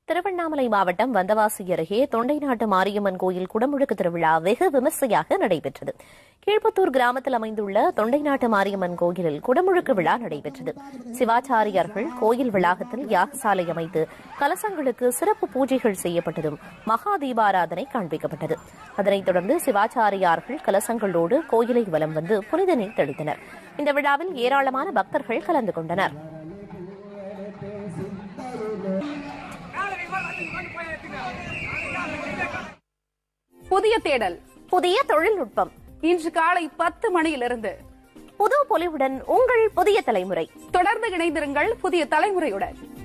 திருவண்ணாமலை மாவட்டம் வந்தவாசி அருகே தொண்டைநாட்டு மாரியம்மன் கோயில் குடமுழுக்கு திருவிழா வெகு விமர்சையாக நடைபெற்றது. கீழ்புத்தூர் கிராமத்தில் அமைந்துள்ள தொண்டைநாட்டு மாரியம்மன் கோயிலில் குடமுழுக்கு விழா நடைபெற்றது. சிவாச்சாரியார்கள் கோயில் வளாகத்தில் யாகசாலை அமைத்து கலசங்களுக்கு சிறப்பு பூஜைகள் செய்யப்பட்டதும் மகா தீபாராதனை காண்பிக்கப்பட்டது. அதனைத் தொடர்ந்து சிவாச்சாரியார்கள் கலசங்களோடு கோயிலை வலம் வந்து புனித நீர் தெளித்தனர். இந்த விழாவில் ஏராளமான பக்தர்கள் கலந்து கொண்டனர். புதிய தேடல், புதிய தொழில்நுட்பம். இன்று காலை 10 மணியிலிருந்து புது பொலிவுடன் உங்கள் புதிய தலைமுறை. தொடர்ந்து இணைந்திருங்கள் புதிய தலைமுறையுடன்.